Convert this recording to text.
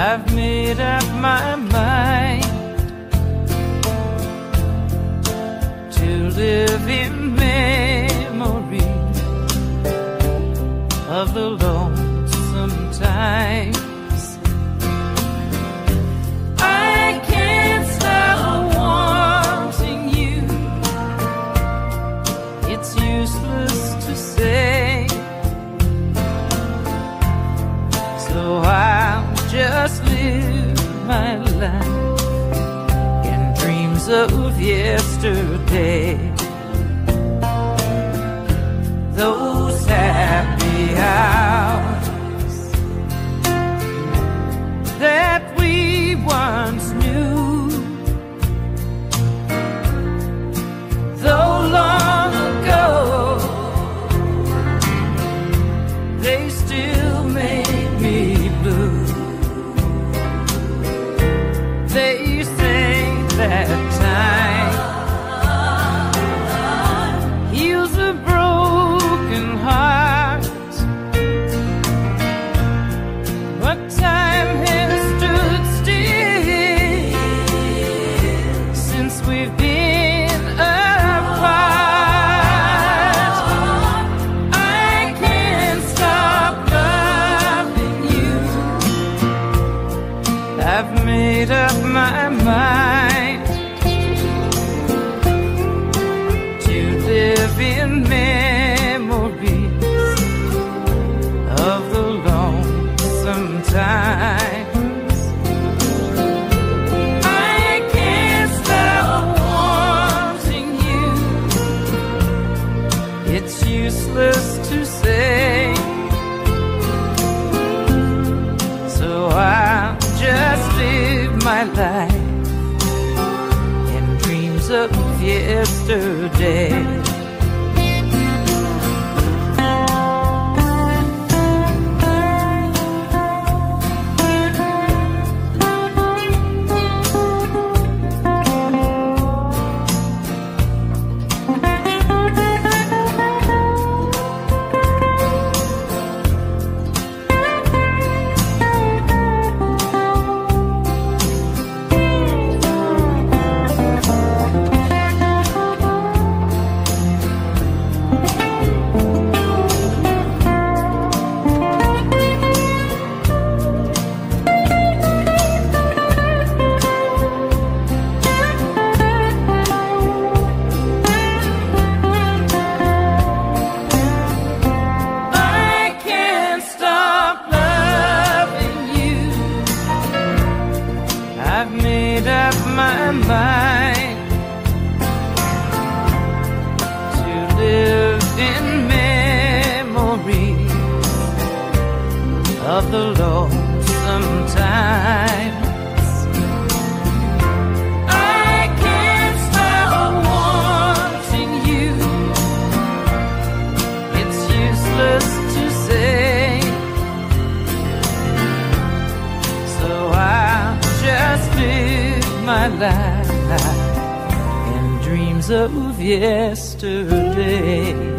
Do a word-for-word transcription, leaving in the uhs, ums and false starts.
I've made up my mind to live in memory of the lonesome times. I can't stop wanting you. It's useless to say, so I'll just live my life in dreams of yesterday. Those happy hours that we once knew, though long ago, they still make me blue. They say that time heals a broken heart, but time has stood still since we've been apart. I can't stop loving you. I've made up my mind to live in memories of the lonesome times. I can't stop wanting you. It's useless to say, so I'll just live my life in dreams of yesterday. I've made up my mind to live in memory of the lonesome times. I can't stop wanting you. It's useless to say, so I'll just live my life in dreams of yesterday.